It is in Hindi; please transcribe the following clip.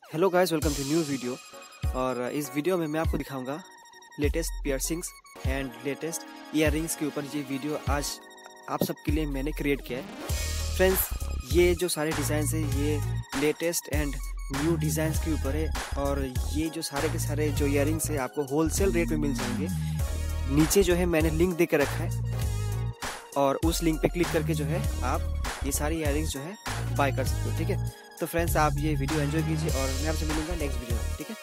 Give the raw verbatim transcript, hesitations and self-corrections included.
Hello guys, welcome to new video. और इस वीडियो में मैं आपको दिखाऊंगा latest piercings and latest earrings के ऊपर ये वीडियो आज आप सबके लिए मैंने क्रिएट किया है। फ्रेंड्स, ये जो सारे डिज़ाइंस है ये लेटेस्ट एंड न्यू डिज़ाइंस के ऊपर है और ये जो सारे के सारे जो ईयरिंग्स है आपको होलसेल रेट में मिल जाएंगे। नीचे जो है मैंने लिंक दे के रखा है और उस लिंक पे क्लिक करके जो है आप ये सारी ईयरिंग्स जो है बाय कर सकते हो। ठीक है, तो फ्रेंड्स आप ये वीडियो एंजॉय कीजिए और मैं आपसे मिलूंगा नेक्स्ट वीडियो में। ठीक है।